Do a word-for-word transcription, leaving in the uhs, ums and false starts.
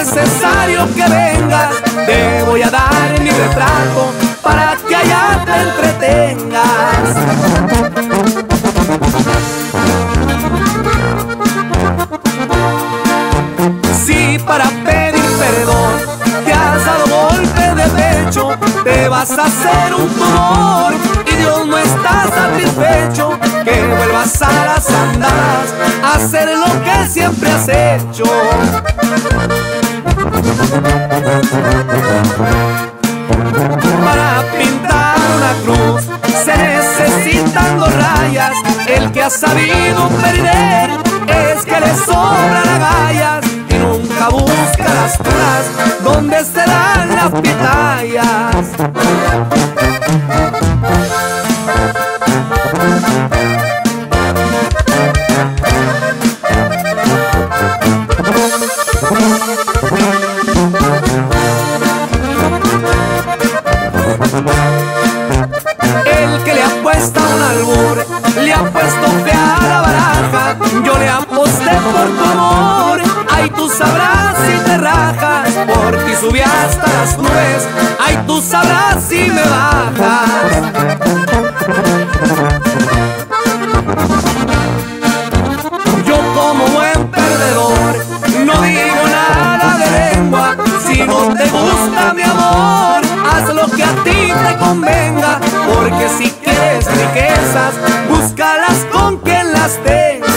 necesario que vengas, te voy a dar mi retrato para que allá te entretengas. Si para pedir perdón te has dado golpe de pecho, te vas a hacer un tumor y Dios no está satisfecho, que vuelvas a las andadas a hacer lo que siempre has hecho. Para pintar una cruz se necesitan dos rayas, el que ha sabido perder es que le sobran agallas y nunca busca las curas donde se dan las pitayas. El que le apuesta un albur le ha puesto fe a la baraja, yo le aposté por tu amor, ay tú sabrás si te rajas, por ti subí hasta las nubes, ay tú sabrás si me bajas. Yo como buen perdedor no digo nada de lengua, si no te gusta mi amor, haz lo que a ti te convenga, porque si quieres riquezas, búscalas con quien las tenga.